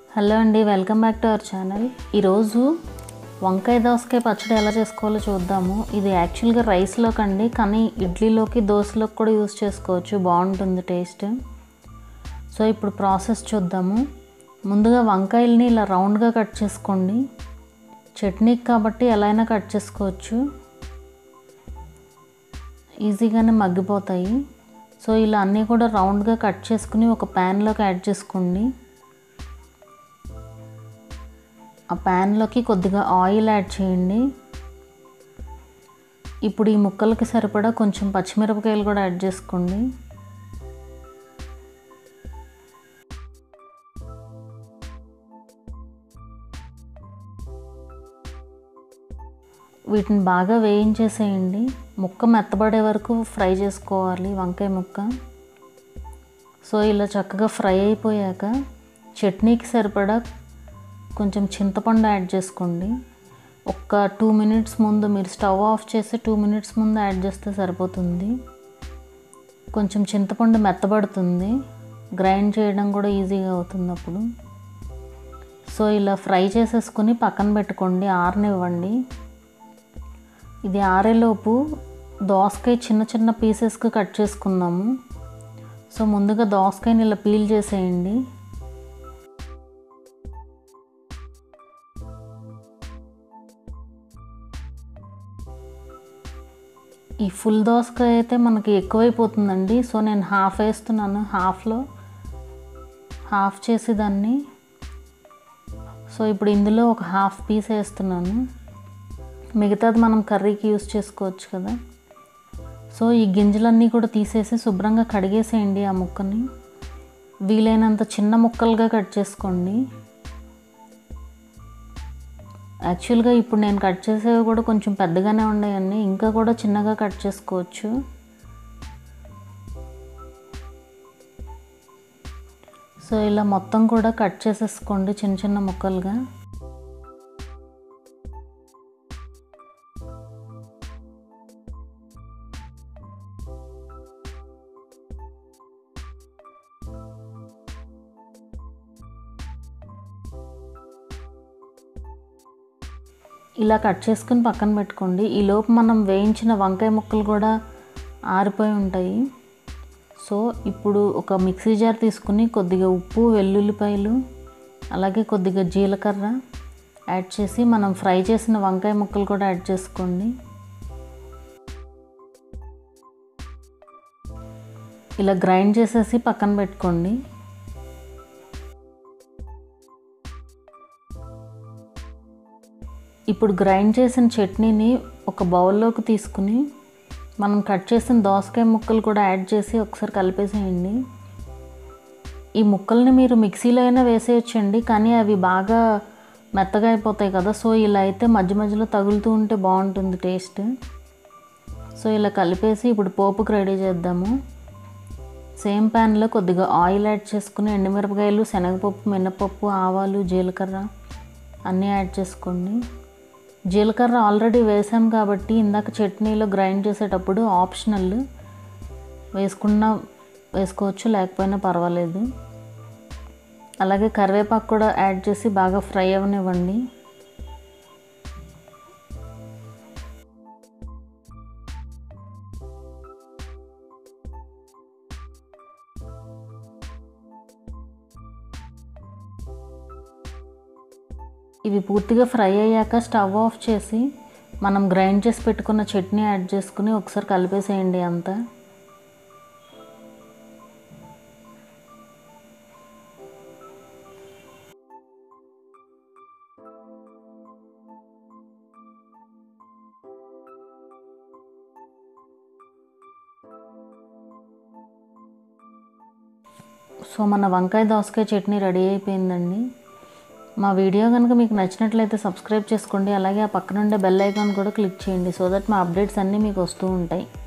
Hello అండి, welcome back to our channel. ఈరోజు వంకాయ దోసకాయ పచ్చడి ఎలా చేసుకోవాలో చూద్దాము. ఇది యాక్చువల్గా రైస్లోకి అండి, కానీ ఇడ్లీలోకి దోశలోకి కూడా యూస్ చేసుకోవచ్చు, బాగుంటుంది టేస్ట్. సో ఇప్పుడు ప్రాసెస్ చూద్దాము. ముందుగా వంకాయల్ని ఇలా రౌండ్గా కట్ చేసుకోండి. చట్నీకి కాబట్టి ఎలా అయినా కట్ చేసుకోవచ్చు, ఈజీగానే మగ్గిపోతాయి. సో ఇలా అన్నీ కూడా రౌండ్గా కట్ చేసుకుని ఒక ప్యాన్లోకి యాడ్ చేసుకోండి. ఆ ప్యాన్లోకి కొద్దిగా ఆయిల్ యాడ్ చేయండి. ఇప్పుడు ఈ ముక్కలకి సరిపడా కొంచెం పచ్చిమిరపకాయలు కూడా యాడ్ చేసుకోండి. వీటిని బాగా వేయించేసేయండి. ముక్క మెత్తబడే వరకు ఫ్రై చేసుకోవాలి వంకాయ ముక్క. సో ఇలా చక్కగా ఫ్రై అయిపోయాక చట్నీకి సరిపడా కొంచెం చింతపండు యాడ్ చేసుకోండి. ఒక 2 minutes ముందు, మీరు స్టవ్ ఆఫ్ చేసి 2 minutes ముందు యాడ్ చేస్తే సరిపోతుంది. కొంచెం చింతపండు మెత్తబడుతుంది, గ్రైండ్ చేయడం కూడా ఈజీగా అవుతుంది అప్పుడు. సో ఇలా ఫ్రై చేసేసుకుని పక్కన పెట్టుకోండి, ఆరనివ్వండి. ఇది ఆరేలోపు దోసకాయ చిన్న చిన్న పీసెస్కి కట్ చేసుకుందాము. సో ముందుగా దోసకాయని ఇలా పీల్ చేసేయండి. ఈ ఫుల్ దోసకాయ అయితే మనకి ఎక్కువైపోతుందండి. సో నేను హాఫ్ వేస్తున్నాను, హాఫ్లో హాఫ్ చేసి దాన్ని. సో ఇప్పుడు ఇందులో ఒక హాఫ్ పీస్ వేస్తున్నాను, మిగతాది మనం కర్రీకి యూస్ చేసుకోవచ్చు కదా. సో ఈ గింజలన్నీ కూడా తీసేసి శుభ్రంగా కడిగేసేయండి. ఆ ముక్కని వీలైనంత చిన్న ముక్కలుగా కట్ చేసుకోండి. యాక్చువల్గా ఇప్పుడు నేను కట్ చేసేవి కూడా కొంచెం పెద్దగానే ఉన్నాయండి, ఇంకా కూడా చిన్నగా కట్ చేసుకోవచ్చు. సో ఇలా మొత్తం కూడా కట్ చేసేసుకోండి చిన్న చిన్న ముక్కలుగా. ఇలా కట్ చేసుకుని పక్కన పెట్టుకోండి. ఈలోపు మనం వేయించిన వంకాయ ముక్కలు కూడా ఆరిపోయి ఉంటాయి. సో ఇప్పుడు ఒక మిక్సీ జార్ తీసుకుని కొద్దిగా ఉప్పు, వెల్లుల్లిపాయలు, అలాగే కొద్దిగా జీలకర్ర యాడ్ చేసి మనం ఫ్రై చేసిన వంకాయ ముక్కలు కూడా యాడ్ చేసుకోండి. ఇలా గ్రైండ్ చేసేసి పక్కన పెట్టుకోండి. ఇప్పుడు గ్రైండ్ చేసిన చట్నీని ఒక బౌల్లోకి తీసుకుని మనం కట్ చేసిన దోసకాయ ముక్కలు కూడా యాడ్ చేసి ఒకసారి కలిపేసేయండి. ఈ ముక్కల్ని మీరు మిక్సీలో అయినా వేసేయచ్చండి, కానీ అవి బాగా మెత్తగా అయిపోతాయి కదా. సో ఇలా అయితే మధ్య మధ్యలో తగులుతూ ఉంటే బాగుంటుంది టేస్ట్. సో ఇలా కలిపేసి ఇప్పుడు పోపుకి రెడీ చేద్దాము. సేమ్ ప్యాన్లో కొద్దిగా ఆయిల్ యాడ్ చేసుకుని ఎండుమిరపకాయలు, శనగపప్పు, మినపప్పు, ఆవాలు, జీలకర్ర అన్నీ యాడ్ చేసుకోండి. జీలకర్ర ఆల్రెడీ వేసాం కాబట్టి ఇందాక చట్నీలో గ్రైండ్ చేసేటప్పుడు ఆప్షనల్, వేసుకోవచ్చు లేకపోయినా పర్వాలేదు. అలాగే కరివేపాకు కూడా యాడ్ చేసి బాగా ఫ్రై అవనివ్వండి. ఇవి పూర్తిగా ఫ్రై అయ్యాక స్టవ్ ఆఫ్ చేసి మనం గ్రైండ్ చేసి పెట్టుకున్న చట్నీ యాడ్ చేసుకుని ఒకసారి కలిపేసేయండి అంతా. సో మన వంకాయ దోసకాయ చట్నీ రెడీ అయిపోయిందండి. మా వీడియో కనుక మీకు నచ్చినట్లయితే సబ్స్క్రైబ్ చేసుకోండి. అలాగే ఆ పక్కన ఉండే బెల్ ఐకాన్ కూడా క్లిక్ చేయండి, సో దట్ మా అప్డేట్స్ అన్నీ మీకు వస్తూ ఉంటాయి.